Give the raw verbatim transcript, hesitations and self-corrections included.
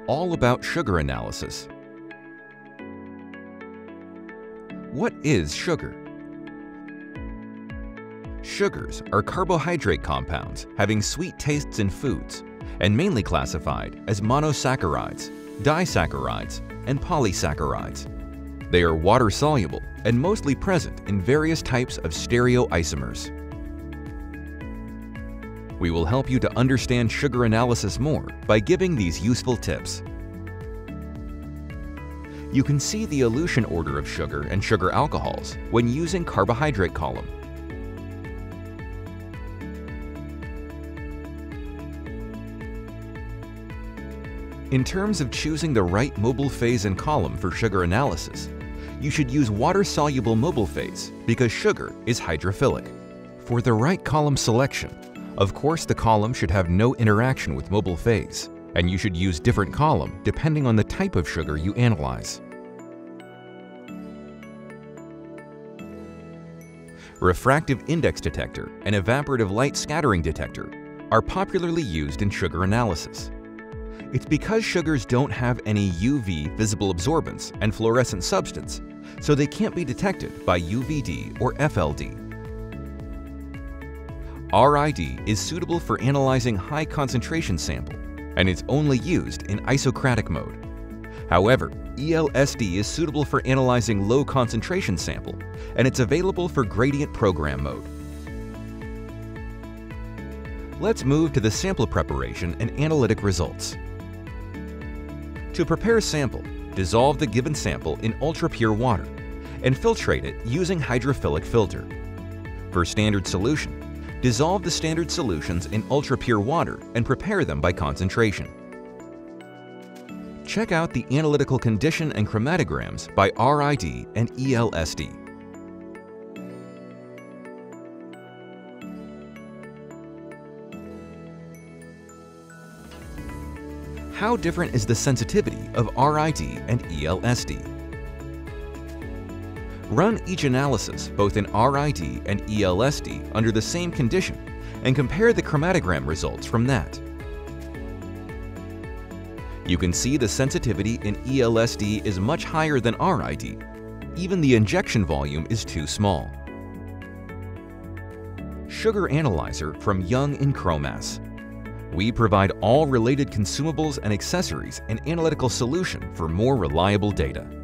all about sugar analysis. What is sugar? Sugars are carbohydrate compounds having sweet tastes in foods and mainly classified as monosaccharides, disaccharides, and polysaccharides. They are water-soluble and mostly present in various types of stereoisomers. We will help you to understand sugar analysis more by giving these useful tips. You can see the elution order of sugar and sugar alcohols when using carbohydrate column. In terms of choosing the right mobile phase and column for sugar analysis, you should use water-soluble mobile phase because sugar is hydrophilic. For the right column selection, of course the column should have no interaction with mobile phase, and you should use different column depending on the type of sugar you analyze. Refractive index detector and evaporative light scattering detector are popularly used in sugar analysis. It's because sugars don't have any U V visible absorbance and fluorescent substance, so they can't be detected by U V D or F L D. R I D is suitable for analyzing high concentration sample, and it's only used in isocratic mode. However, E L S D is suitable for analyzing low concentration sample, and it's available for gradient program mode. Let's move to the sample preparation and analytic results. To prepare sample, dissolve the given sample in ultra-pure water and filtrate it using hydrophilic filter. For standard solution, dissolve the standard solutions in ultra-pure water and prepare them by concentration. Check out the analytical condition and chromatograms by R I D and E L S D. How different is the sensitivity of R I D and E L S D? Run each analysis both in R I D and E L S D under the same condition and compare the chromatogram results from that. You can see the sensitivity in E L S D is much higher than R I D. Even the injection volume is too small. Sugar analyzer from Young and Chromas. We provide all related consumables and accessories and analytical solution for more reliable data.